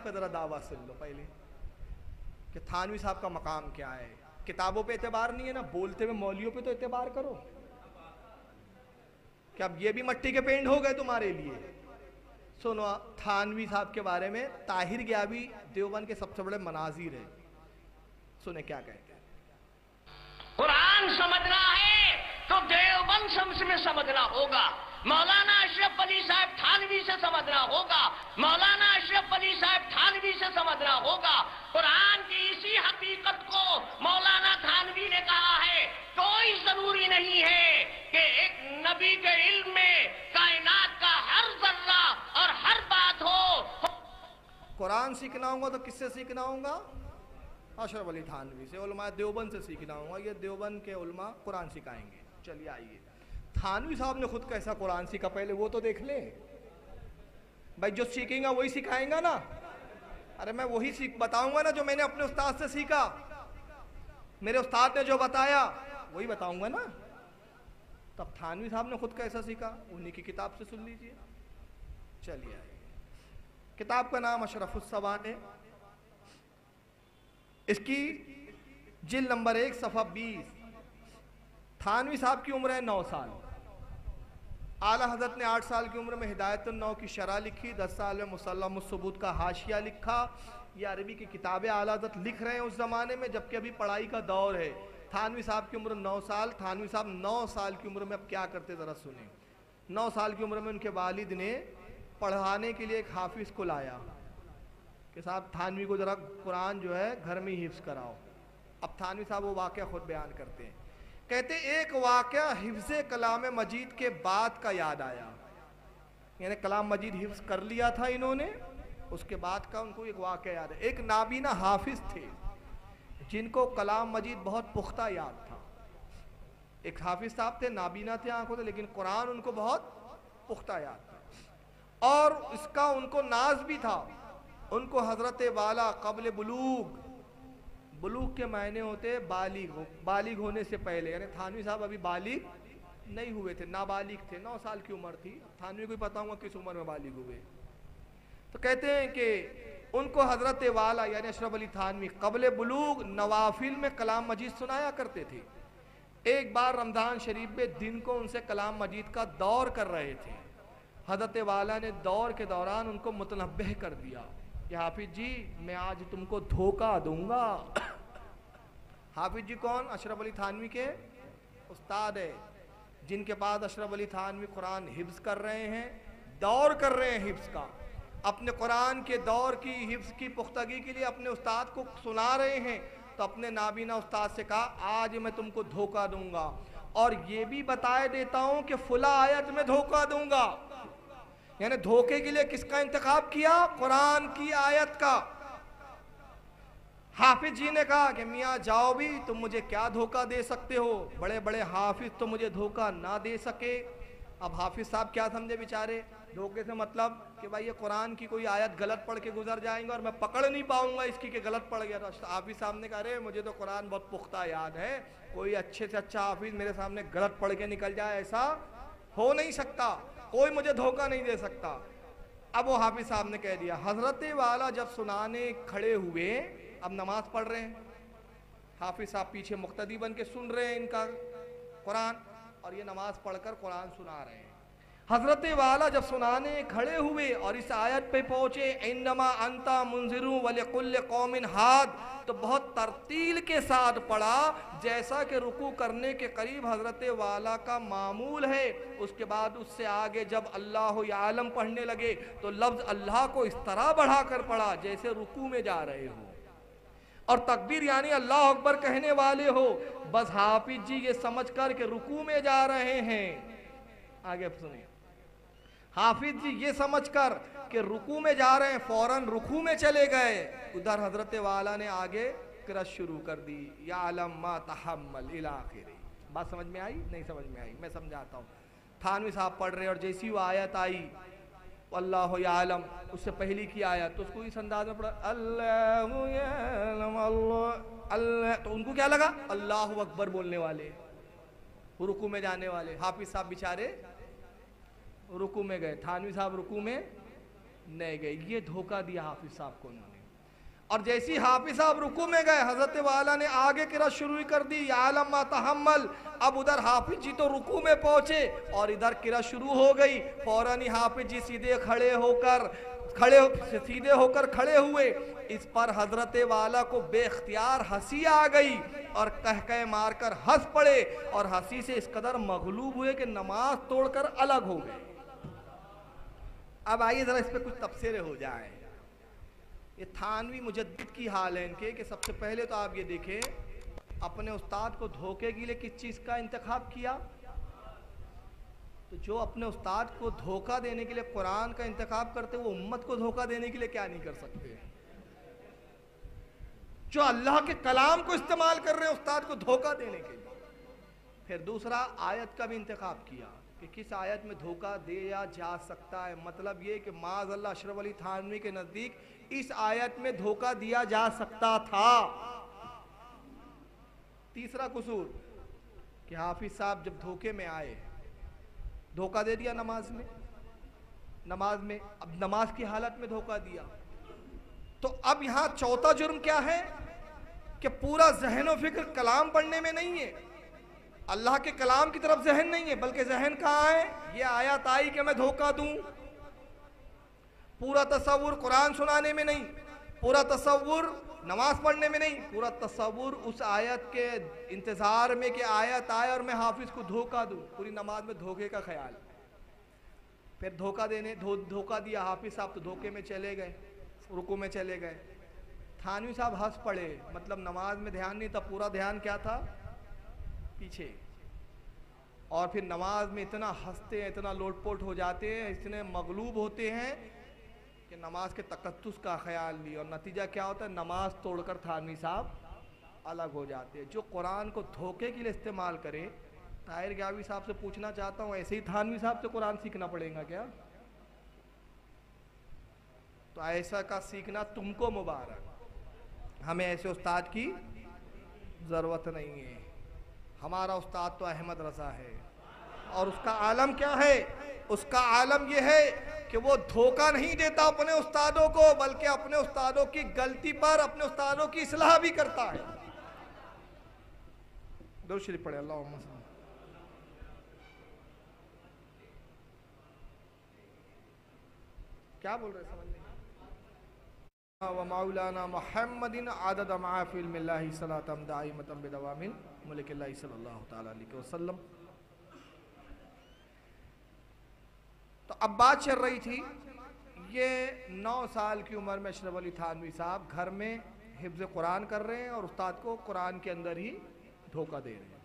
ذرا دعویٰ سن لو پہلے کہ تھانوی صاحب کا مقام کیا ہے. کتابوں پہ اعتبار نہیں ہے نا, بولتے ہوئے مولویوں پہ تو اعتبار کرو. کہ اب یہ بھی مٹی کے پینڈ ہو گئے تمہارے لیے. سنو تھانوی صاحب کے بارے میں طاہر گیابی دیوبند کے سب سے بڑے مناظر ہیں, سنیں کیا کہتے ہیں. قرآن سمجھنا ہے تو دیوبند سے سمجھنا ہوگا, مولانا اشرف علی صاحب تھانوی سے سمجھنا ہوگا, مولانا اشرف علی صاحب تھانوی سے سمجھنا ہوگا. قرآن کی اسی حقیقت کو مولانا تھانوی نے کہا ہے, کوئی ضروری نہیں ہے کہ ایک نبی کے علم میں کائنات کا ہر ذرہ اور ہر بات ہو. قرآن سیکھنا ہوگا تو کس سے سیکھنا ہوگا؟ اشرف علی تھانوی سے. علماء دیوبند سے سیکھنا ہوگا, یہ دیوبند کے علماء قرآن سکھائیں گے. چلیے آئیے, تھانوی صاحب نے خود کیسا قرآن سیکھا پہلے وہ تو دیکھ لیں بھائی. جو سیکھیں گا وہی سکھائیں گا نا. ارے میں وہی بتاؤں گا نا جو میں نے اپنے استاد سے سیکھا. میرے استاد نے جو بتایا وہی بتاؤں گا نا. تب تھانوی صاحب نے خود کیسا سیکھا, انہی کی کتاب سے سن لیجئے. چلیے آئیے, کتاب کا نام اشرف السواد ہے. اس کی جلد نمبر 1 صفحہ 20. تھانوی صاحب کی عمر ہے 9 سال. اعلیٰ حضرت نے 8 سال کی عمر میں ہدایت النو کی شرح لکھی, 10 سال میں مسلم الثبوت کا حاشیہ لکھا. یہ عربی کی کتابیں اعلیٰ حضرت لکھ رہے ہیں اس زمانے میں جبکہ ابھی پڑھائی کا دور ہے. تھانوی صاحب کی عمر 9 سال. تھانوی صاحب 9 سال کی عمر میں اب کیا کرتے ذرا سنیں. 9 سال کی عمر میں ان کے والد نے پڑھانے کے لیے ایک حافظ کو لایا کہ صاحب تھانوی کو ذرا قرآن جو ہے گھر میں ہی حفظ کراؤ. اب تھانوی صاحب وہ واقعہ خود بیان کرتے ہیں. کہتے ایک واقعہ حفظ کلام مجید کے بعد کا یاد آیا. یعنی کلام مجید حفظ کر لیا تھا انہوں نے, اس کے بعد کا ان کو ایک واقعہ یاد ہے. ایک نابینا حافظ تھے جن کو کلام مجید بہت پختہ یاد تھا. ایک حافظ صاحب تھے, نابینا تھے آنکھوں سے, لیکن قرآن ان کو بہت پختہ یاد تھا. اور اس کا ان کو ناز بھی تھا. ان کو حضرت والا قبل بلوغ, بلوغ کے معنی ہوتے بالغ ہونے سے پہلے, یعنی تھانوی صاحب ابھی بالغ نہیں ہوئے تھے, نابالغ تھے, 9 سال کی عمر تھی. تھانوی کو پتا ہوں کس عمر میں بالغ ہوئے. تو کہتے ہیں کہ ان کو حضرت والا یعنی اشرف علی تھانوی قبل بلوغ نوافل میں کلام مجید سنایا کرتے تھے. ایک بار رمضان شریف میں دن کو ان سے کلام مجید کا دور کر رہے تھے. حضرت والا نے دور کے دوران ان کو متنبہ کر دیا کہ حافظ جی میں آج تم کو دھوکہ دوں گا. حافظ جی کون؟ اشرف علی تھانوی کے استاد ہے, جن کے پاس اشرف علی تھانوی قرآن حفظ کر رہے ہیں, دور کر رہے ہیں حفظ کا. اپنے قرآن کے دور کی حفظ کی پختگی کے لیے اپنے استاد کو سنا رہے ہیں. تو اپنے نابینا استاد سے کہا آج میں تم کو دھوکہ دوں گا, اور یہ بھی بتائے دیتا ہوں کہ فلاں آیت میں دھوکہ دوں گا. یعنی دھوکے کے لیے کس کا انتخاب کیا؟ قرآن کی آیت کا. حافظ جی نے کہا کہ میاں جاؤ بھی, تم مجھے کیا دھوکہ دے سکتے ہو, بڑے بڑے حافظ تو مجھے دھوکہ نہ دے سکے. اب حافظ صاحب کیا سمجھے بیچارے دھوکے سے, مطلب کہ بھائی یہ قرآن کی کوئی آیت غلط پڑھ کے گزر جائیں گے اور میں پکڑ نہیں پاؤں گا اس کی کہ غلط پڑھ گیا. تو حافظ صاحب نے کہا ارے مجھے تو قرآن بہت پختہ یاد ہے, کوئی اچھے سے اچھا حافظ میرے سامنے غلط پڑھ کے نکل جائے ایسا ہو نہیں سکتا, کوئی مجھے دھوکہ نہیں دے سکتا. اب وہ حافظ صاحب نے کہہ دیا. حضرت والا جب سنانے کھڑے ہوئے, اب نماز پڑھ رہے ہیں, حافظ صاحب پیچھے مقتدی بن کے سن رہے ہیں ان کا قرآن, اور یہ نماز پڑھ کر قرآن سنا رہے ہیں. حضرت والا جب سنانے کھڑے ہوئے اور اس آیت پہ پہنچے انما انتا منذر ولکل قوم ہاد, تو بہت ترتیل کے ساتھ پڑھا جیسا کہ رکوع کرنے کے قریب حضرت والا کا معمول ہے. اس کے بعد اس سے آگے جب اللہ یعلم پڑھنے لگے تو لفظ اللہ کو اس طرح بڑھا کر پڑھا جیسے رکوع میں جا رہے ہو, اور تکبیر یعنی اللہ اکبر کہنے والے ہو. بس حافظ جی یہ سمجھ کر کہ رکوع میں جا رہے ہیں, آگے سنیں, حافظ جی یہ سمجھ کر کہ رکوع میں جا رہے ہیں فوراً رکوع میں چلے گئے. ادھر حضرت والا نے آگے قرأت شروع کر دی, یعلم ما تحمل الی آخری. بات سمجھ میں آئی؟ نہیں سمجھ میں آئی, میں سمجھاتا ہوں. تھانوی صاحب پڑھ رہے اور جیسی وہ آیت آئی اللہ یعلم, اس سے پہلی کی آیت تو اس کو اس انداز میں پڑھا اللہ یعلم اللہ, تو ان کو کیا لگا اللہ اکبر بولنے والے, رکوع میں جانے والے. حافظ صاحب بیچارے رکوع میں گئے, تھانوی صاحب رکوع میں نہیں گئے. یہ دھوکہ دیا حافظ صاحب کو انہوں نے. اور جیسی حافظ صاحب رکوع میں گئے حضرت والا نے آگے قرأت شروع کر دی, یا عالم ما تحمل. اب ادھر حافظ جی تو رکوع میں پہنچے اور ادھر قرأت شروع ہو گئی. فوراً ہی حافظ جی سیدھے ہو کر کھڑے ہوئے. اس پر حضرت والا کو بے اختیار ہنسی آ گئی اور کہہ مار کر ہنس پڑے, اور ہنسی سے اس قدر مغلوب ہوئے کہ نماز توڑ کر الگ ہو گئے. اب آئیے ذرا اس پہ کچھ تبصرے ہو جائیں. یہ تھانوی مجدد کی حال ہے ان کے کہ سب سے پہلے تو آپ یہ دیکھیں اپنے استاد کو دھوکے کے لیے کس چیز کا انتخاب کیا. تو جو اپنے استاد کو دھوکہ دینے کے لیے قرآن کا انتخاب کرتے وہ امت کو دھوکہ دینے کے لیے کیا نہیں کر سکتے. جو اللہ کے کلام کو استعمال کر رہے ہیں استاد کو دھوکہ دینے کے لیے. پھر دوسرا آیت کا بھی انتخاب کیا کہ کس آیت میں دھوکہ دیا جا سکتا ہے. مطلب یہ کہ معاذ اللہ اشرف علی تھانوی کے نزدیک اس آیت میں دھوکہ دیا جا سکتا تھا. تیسرا قصور کہ حافظ صاحب جب دھوکے میں آئے دھوکہ دے دیا نماز میں اب نماز کی حالت میں دھوکہ دیا. تو اب یہاں چوتھا جرم کیا ہے کہ پورا ذہن و فکر کلام پڑھنے میں نہیں ہے, اللہ کے کلام کی طرف ذہن نہیں ہے, بلکہ ذہن کہاں ہے, یہ آیت آئی کہ میں دھوکہ دوں. پورا تصور قرآن سنانے میں نہیں, پورا تصور نماز پڑھنے میں نہیں, پورا تصور اس آیت کے انتظار میں کہ آیت آئے اور میں حافظ کو دھوکہ دوں. پوری نماز میں دھوکے کا خیال. پھر دھوکہ دیا حافظ صاحب تو دھوکے میں چلے گئے, رکوع میں چلے گئے. تھانوی صاحب ہنس پڑے, مطلب نماز میں دھیان نہیں تھا, پورا دھیان کیا تھا, پیچھے. اور پھر نماز میں اتنا ہنستے ہیں, اتنا لوٹ پوٹ ہو جاتے ہیں, اتنے مغلوب ہوتے ہیں کہ نماز کے تقدس کا خیال نہیں. اور نتیجہ کیا ہوتا ہے, نماز توڑ کر تھانوی صاحب الگ ہو جاتے ہیں. جو قرآن کو دھوکے کے لیے استعمال کرے, طاہر گیاوی صاحب سے پوچھنا چاہتا ہوں ایسے ہی تھانوی صاحب سے قرآن سیکھنا پڑے گا کیا؟ تو ایسا کا سیکھنا تم کو مبارک, ہمیں ایسے استاد کی ضرورت نہیں ہے. ہمارا استاد تو احمد رضا ہے, اور اس کا عالم کیا ہے, اس کا عالم یہ ہے کہ وہ دھوکہ نہیں دیتا اپنے استادوں کو, بلکہ اپنے استادوں کی غلطی پر اپنے استادوں کی اصلاح بھی کرتا ہے. درود شریف پڑھے اللہم صل. کیا بول رہے سمجھ نہیں. ومولانا محمد عدد معافی علم اللہ صلاۃ دائمۃ بدوام ملک اللہ صلی اللہ تعالی علیہ وسلم. تو اب بات چل رہی تھی, یہ 9 سال کی عمر میں اشرف علی تھانوی صاحب گھر میں حفظ قرآن کر رہے ہیں اور استاد کو قرآن کے اندر ہی دھوکہ دے رہے ہیں.